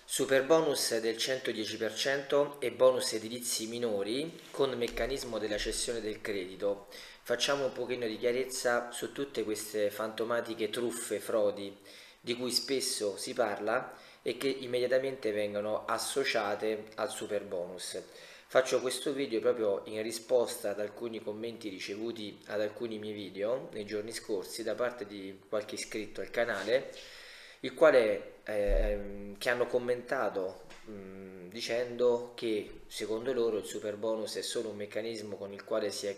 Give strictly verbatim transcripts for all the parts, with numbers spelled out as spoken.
Superbonus del centodieci per cento e bonus edilizi minori con meccanismo della cessione del credito. Facciamo un pochino di chiarezza su tutte queste fantomatiche truffe, frodi di cui spesso si parla e che immediatamente vengono associate al superbonus. Faccio questo video proprio in risposta ad alcuni commenti ricevuti ad alcuni miei video nei giorni scorsi da parte di qualche iscritto al canale, il quale ehm, che hanno commentato mh, dicendo che secondo loro il superbonus è solo un meccanismo con il quale si è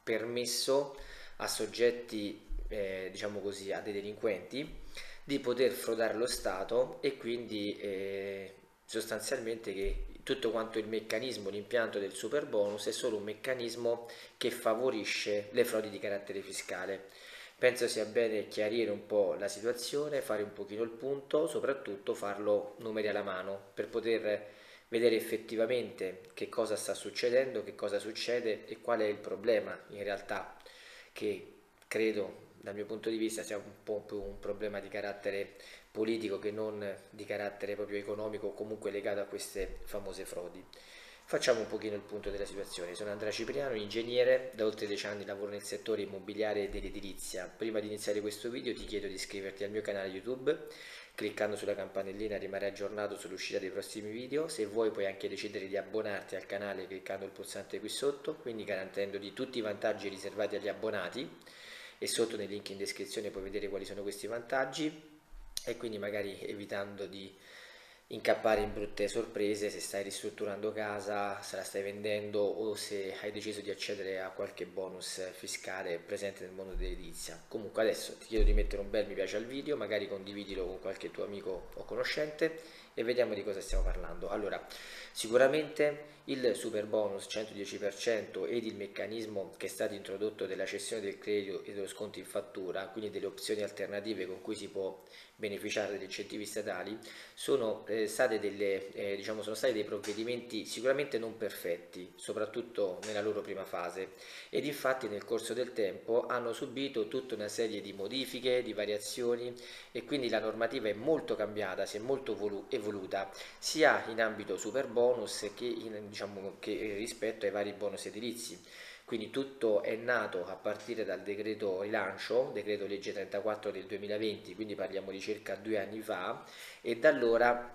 permesso a soggetti, eh, diciamo così, a dei delinquenti di poter frodare lo Stato e quindi eh, sostanzialmente che tutto quanto il meccanismo, l'impianto del superbonus è solo un meccanismo che favorisce le frodi di carattere fiscale. Penso sia bene chiarire un po' la situazione, fare un pochino il punto, soprattutto farlo numeri alla mano per poter vedere effettivamente che cosa sta succedendo, che cosa succede e qual è il problema in realtà, che credo dal mio punto di vista sia un po' più un problema di carattere politico che non di carattere proprio economico o comunque legato a queste famose frodi. Facciamo un pochino il punto della situazione. Sono Andrea Cipriano, ingegnere, da oltre dieci anni lavoro nel settore immobiliare e dell'edilizia. Prima di iniziare questo video ti chiedo di iscriverti al mio canale YouTube, cliccando sulla campanellina rimarrai aggiornato sull'uscita dei prossimi video. Se vuoi puoi anche decidere di abbonarti al canale cliccando il pulsante qui sotto, quindi garantendoti tutti i vantaggi riservati agli abbonati, e sotto nel link in descrizione puoi vedere quali sono questi vantaggi e quindi magari evitando di incappare in brutte sorprese se stai ristrutturando casa, se la stai vendendo o se hai deciso di accedere a qualche bonus fiscale presente nel mondo dell'edilizia. Comunque adesso ti chiedo di mettere un bel mi piace al video, magari condividilo con qualche tuo amico o conoscente e vediamo di cosa stiamo parlando. Allora, sicuramente il super bonus centodieci per cento ed il meccanismo che è stato introdotto della cessione del credito e dello sconto in fattura, quindi delle opzioni alternative con cui si può beneficiare degli incentivi statali, sono eh, state delle, eh, diciamo, sono stati dei provvedimenti sicuramente non perfetti, soprattutto nella loro prima fase, ed infatti nel corso del tempo hanno subito tutta una serie di modifiche, di variazioni e quindi la normativa è molto cambiata, si è molto evoluta sia in ambito super bonus che, in, diciamo, che rispetto ai vari bonus edilizi. Quindi tutto è nato a partire dal decreto rilancio, decreto legge trentaquattro del duemilaventi, quindi parliamo di circa due anni fa, e da allora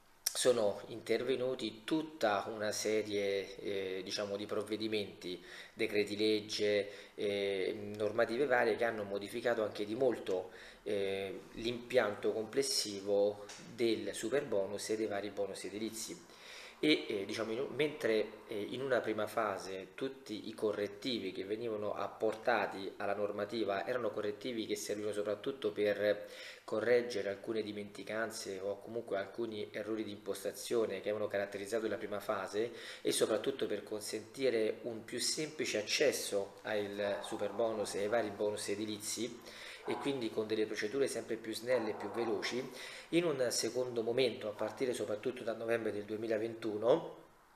sono intervenuti tutta una serie eh, diciamo di provvedimenti, decreti legge, eh, normative varie che hanno modificato anche di molto eh, l'impianto complessivo del super bonus e dei vari bonus edilizi. E eh, diciamo, in, mentre eh, in una prima fase tutti i correttivi che venivano apportati alla normativa erano correttivi che servivano soprattutto per correggere alcune dimenticanze o comunque alcuni errori di impostazione che avevano caratterizzato la prima fase e soprattutto per consentire un più semplice accesso al super bonus e ai vari bonus edilizi e quindi con delle procedure sempre più snelle e più veloci. In un secondo momento, a partire soprattutto da novembre del duemilaventuno,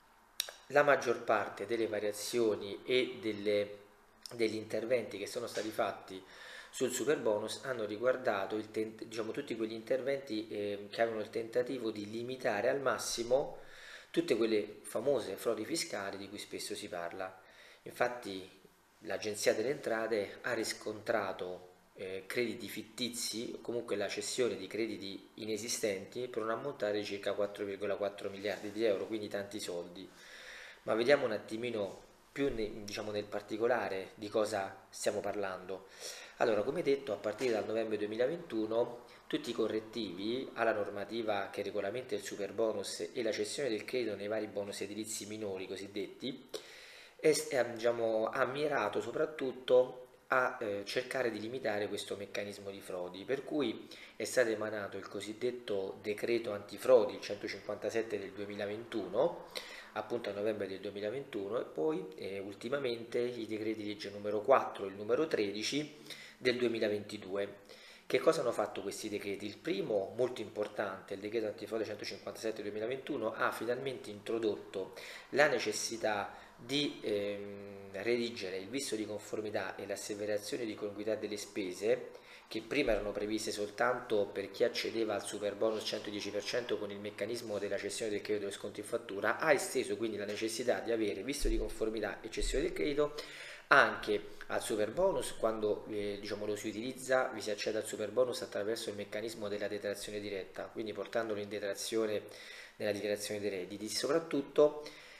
la maggior parte delle variazioni e delle, degli interventi che sono stati fatti sul superbonus hanno riguardato il tent- diciamo, tutti quegli interventi eh, che avevano il tentativo di limitare al massimo tutte quelle famose frodi fiscali di cui spesso si parla. Infatti l'Agenzia delle Entrate ha riscontrato eh, crediti fittizi o comunque la cessione di crediti inesistenti per un ammontare di circa quattro virgola quattro miliardi di euro, quindi tanti soldi. Ma vediamo un attimino più ne, diciamo, nel particolare di cosa stiamo parlando. Allora, come detto, a partire dal novembre duemilaventuno tutti i correttivi alla normativa che regolamenta il superbonus e la cessione del credito nei vari bonus edilizi minori cosiddetti è, è, diciamo, ha mirato soprattutto a eh, cercare di limitare questo meccanismo di frodi, per cui è stato emanato il cosiddetto decreto antifrodi, il centocinquantasette del duemilaventuno, appunto a novembre del duemilaventuno, e poi eh, ultimamente i decreti legge numero quattro e il numero tredici del duemilaventidue. Che cosa hanno fatto questi decreti? Il primo, molto importante, il decreto antifrode centocinquantasette duemilaventuno, ha finalmente introdotto la necessità di ehm, redigere il visto di conformità e l'asseverazione di congruità delle spese che prima erano previste soltanto per chi accedeva al super bonus cento dieci per cento con il meccanismo della cessione del credito e sconto in fattura, ha esteso quindi la necessità di avere visto di conformità e cessione del credito anche al super bonus. Quando eh, diciamo, lo si utilizza, vi si accede al super bonus attraverso il meccanismo della detrazione diretta, quindi portandolo in detrazione nella dichiarazione dei redditi. Soprattutto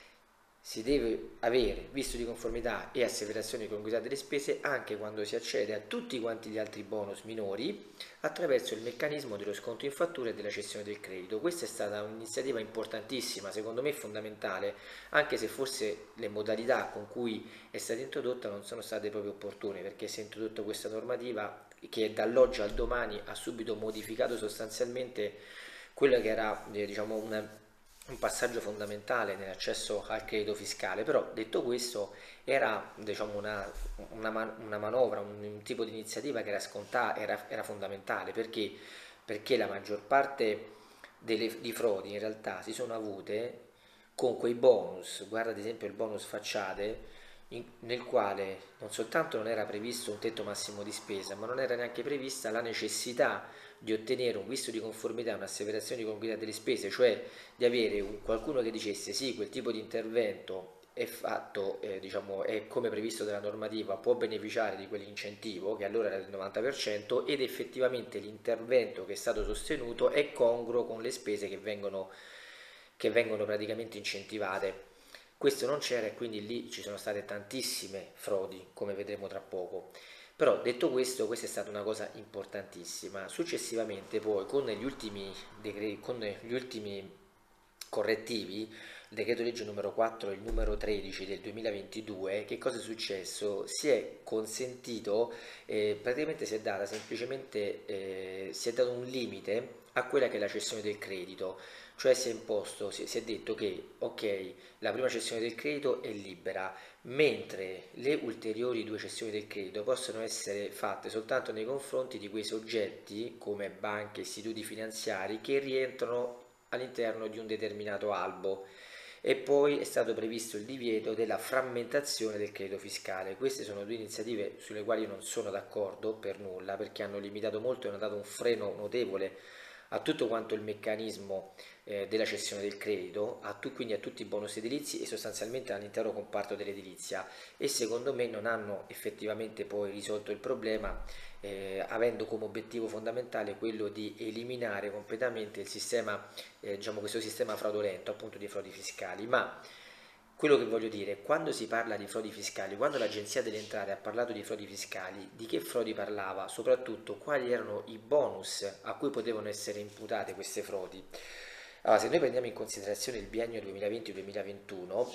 si deve avere visto di conformità e asseverazione di congruità delle spese anche quando si accede a tutti quanti gli altri bonus minori attraverso il meccanismo dello sconto in fattura e della cessione del credito. Questa è stata un'iniziativa importantissima, secondo me fondamentale, anche se forse le modalità con cui è stata introdotta non sono state proprio opportune, perché si è introdotta questa normativa che dall'oggi al domani ha subito modificato sostanzialmente quello che era eh, diciamo una un passaggio fondamentale nell'accesso al credito fiscale. Però detto questo era diciamo, una, una, man- una manovra, un, un tipo di iniziativa che era scontata, era, era fondamentale perché, perché la maggior parte delle, di frodi in realtà si sono avute con quei bonus. Guarda ad esempio il bonus facciate, in- nel quale non soltanto non era previsto un tetto massimo di spesa, ma non era neanche prevista la necessità di ottenere un visto di conformità, un'asseverazione di congruità delle spese, cioè di avere un, qualcuno che dicesse sì, quel tipo di intervento è fatto, eh, diciamo, è come previsto dalla normativa, può beneficiare di quell'incentivo, che allora era del novanta per cento, ed effettivamente l'intervento che è stato sostenuto è congruo con le spese che vengono, che vengono praticamente incentivate. Questo non c'era e quindi lì ci sono state tantissime frodi, come vedremo tra poco. Però detto questo, questa è stata una cosa importantissima. Successivamente poi con gli ultimi, decreti, con gli ultimi correttivi, il decreto legge numero quattro e il numero tredici del duemilaventidue, che cosa è successo? Si è consentito, eh, praticamente si è data semplicemente, eh, si è dato un limite a quella che è la cessione del credito, cioè si è imposto, si, si è detto che ok, la prima cessione del credito è libera, mentre le ulteriori due cessioni del credito possono essere fatte soltanto nei confronti di quei soggetti come banche e istituti finanziari che rientrano all'interno di un determinato albo. E poi è stato previsto il divieto della frammentazione del credito fiscale. Queste sono due iniziative sulle quali io non sono d'accordo per nulla, perché hanno limitato molto e hanno dato un freno notevole a tutto quanto il meccanismo eh, della cessione del credito, a tu, quindi a tutti i bonus edilizi e sostanzialmente all'intero comparto dell'edilizia, e secondo me non hanno effettivamente poi risolto il problema, eh, avendo come obiettivo fondamentale quello di eliminare completamente il sistema, eh, diciamo questo sistema fraudolento appunto di frodi fiscali. Ma quello che voglio dire, quando si parla di frodi fiscali, quando l'Agenzia delle Entrate ha parlato di frodi fiscali, di che frodi parlava? Soprattutto quali erano i bonus a cui potevano essere imputate queste frodi? Allora, se noi prendiamo in considerazione il biennio duemilaventi duemilaventuno,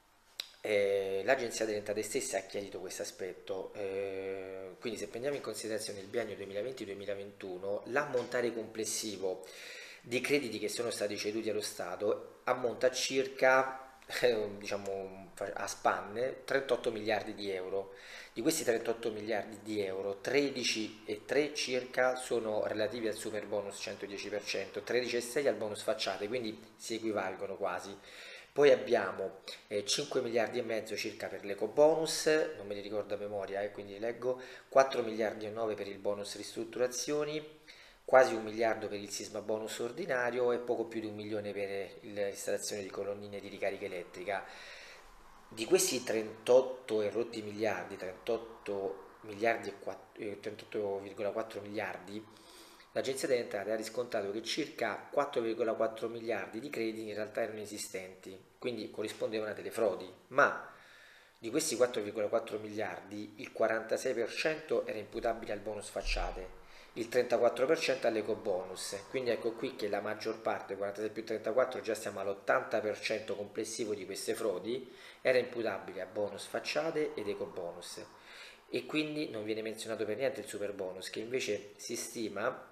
eh, l'Agenzia delle Entrate stessa ha chiarito questo aspetto, eh, quindi se prendiamo in considerazione il biennio duemilaventi duemilaventuno, l'ammontare complessivo di crediti che sono stati ceduti allo Stato ammonta a circa, eh, diciamo a spanne, trentotto miliardi di euro. Di questi trentotto miliardi di euro, tredici e tre circa sono relativi al super bonus cento dieci per cento, tredici e sei al bonus facciate, quindi si equivalgono quasi. Poi abbiamo eh, cinque miliardi e mezzo circa per l'ecobonus, non me li ricordo a memoria, eh, quindi li leggo, quattro miliardi e nove per il bonus ristrutturazioni, quasi un miliardo per il sisma bonus ordinario e poco più di un milione per l'installazione di colonnine di ricarica elettrica. Di questi trentotto e rotti miliardi, trentotto miliardi e quattro, eh, trentotto virgola quattro miliardi, l'Agenzia delle Entrate ha riscontrato che circa quattro virgola quattro miliardi di crediti in realtà erano esistenti, quindi corrispondevano a delle frodi, ma di questi quattro virgola quattro miliardi il quarantasei per cento era imputabile al bonus facciate, il trentaquattro per cento all'ecobonus, quindi ecco qui che la maggior parte, quarantasei più trentaquattro, già siamo all'ottanta per cento complessivo di queste frodi, era imputabile a bonus facciate ed ecobonus. E quindi non viene menzionato per niente il super bonus, che invece si stima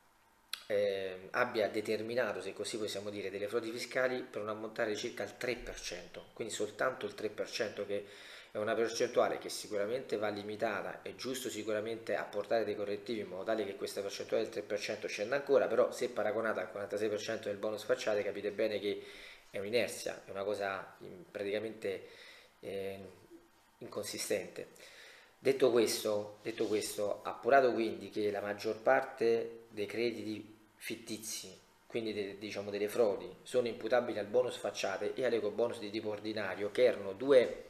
eh, abbia determinato, se così possiamo dire, delle frodi fiscali per un ammontare di circa il tre per cento, quindi soltanto il tre per cento, che è una percentuale che sicuramente va limitata, è giusto sicuramente apportare dei correttivi in modo tale che questa percentuale del tre per cento scenda ancora, però se paragonata al quarantasei per cento del bonus facciate capite bene che è un'inerzia, è una cosa praticamente eh, inconsistente. Detto questo, detto questo, appurato quindi che la maggior parte dei crediti fittizi, quindi de- diciamo delle frodi, sono imputabili al bonus facciate e all'ecobonus di tipo ordinario, che erano due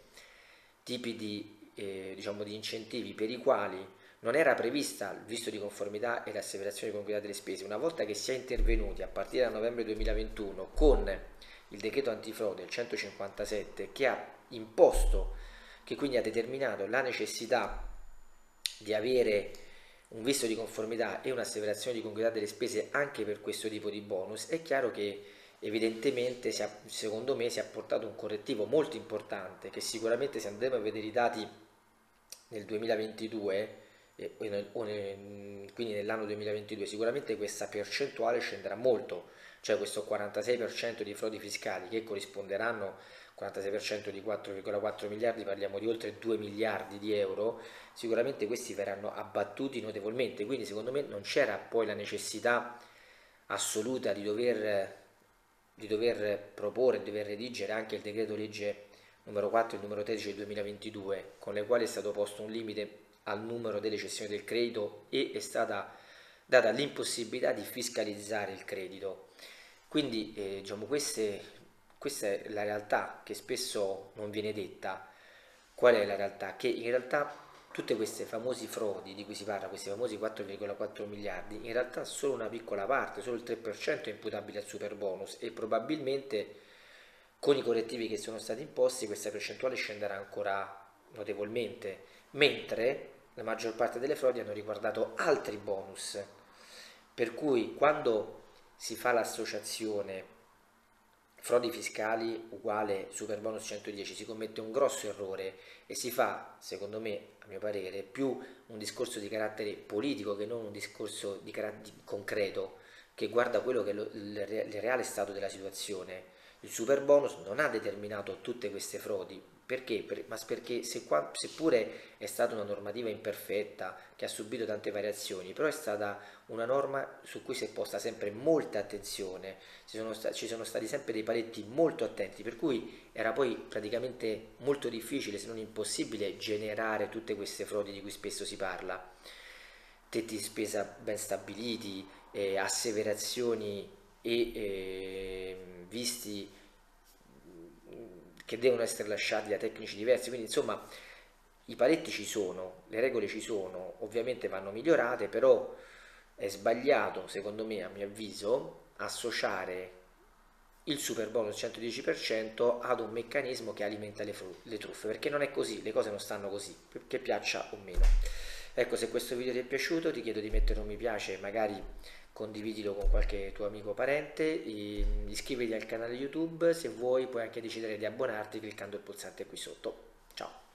tipi di, eh, diciamo, di incentivi per i quali non era prevista il visto di conformità e l'asseverazione di congruità delle spese. Una volta che si è intervenuti a partire da novembre duemilaventuno con il decreto antifrode, il centocinquantasette, che ha imposto, che quindi ha determinato la necessità di avere un visto di conformità e un'asseverazione di congruità delle spese anche per questo tipo di bonus, è chiaro che evidentemente si è, secondo me si è apportato un correttivo molto importante che sicuramente, se andremo a vedere i dati nel duemilaventidue, eh, o nel- quindi nell'anno duemilaventidue, sicuramente questa percentuale scenderà molto, cioè questo quarantasei per cento di frodi fiscali, che corrisponderanno quarantasei per cento di quattro virgola quattro miliardi, parliamo di oltre due miliardi di euro, sicuramente questi verranno abbattuti notevolmente, quindi secondo me non c'era poi la necessità assoluta di dover, di dover proporre, di dover redigere anche il decreto legge numero quattro e numero tredici del duemilaventidue, con le quali è stato posto un limite al numero delle cessioni del credito e è stata data l'impossibilità di fiscalizzare il credito. Quindi eh, diciamo, queste, questa è la realtà che spesso non viene detta. Qual è la realtà? Che in realtà tutte queste famose frodi di cui si parla, questi famosi quattro virgola quattro miliardi, in realtà solo una piccola parte, solo il tre per cento è imputabile al super bonus e probabilmente con i correttivi che sono stati imposti questa percentuale scenderà ancora notevolmente, mentre la maggior parte delle frodi hanno riguardato altri bonus, per cui quando si fa l'associazione frodi fiscali uguale super bonus centodieci si commette un grosso errore e si fa, secondo me, a mio parere, più un discorso di carattere politico che non un discorso di carattere concreto che guarda quello che è lo, il, il reale stato della situazione. Il super bonus non ha determinato tutte queste frodi, perché? Per, ma perché se qua, seppure è stata una normativa imperfetta che ha subito tante variazioni, però è stata una norma su cui si è posta sempre molta attenzione, ci sono, sta, ci sono stati sempre dei paletti molto attenti, per cui era poi praticamente molto difficile, se non impossibile, generare tutte queste frodi di cui spesso si parla. Tetti di spesa ben stabiliti, eh, asseverazioni e eh, visti che devono essere lasciati da tecnici diversi, quindi insomma i paletti ci sono, le regole ci sono, ovviamente vanno migliorate, però è sbagliato, secondo me, a mio avviso, associare il super bonus centodieci per cento ad un meccanismo che alimenta le, le truffe, perché non è così, le cose non stanno così, che piaccia o meno. Ecco, se questo video ti è piaciuto ti chiedo di mettere un mi piace, magari condividilo con qualche tuo amico o parente, iscriviti al canale YouTube, se vuoi puoi anche decidere di abbonarti cliccando il pulsante qui sotto. Ciao!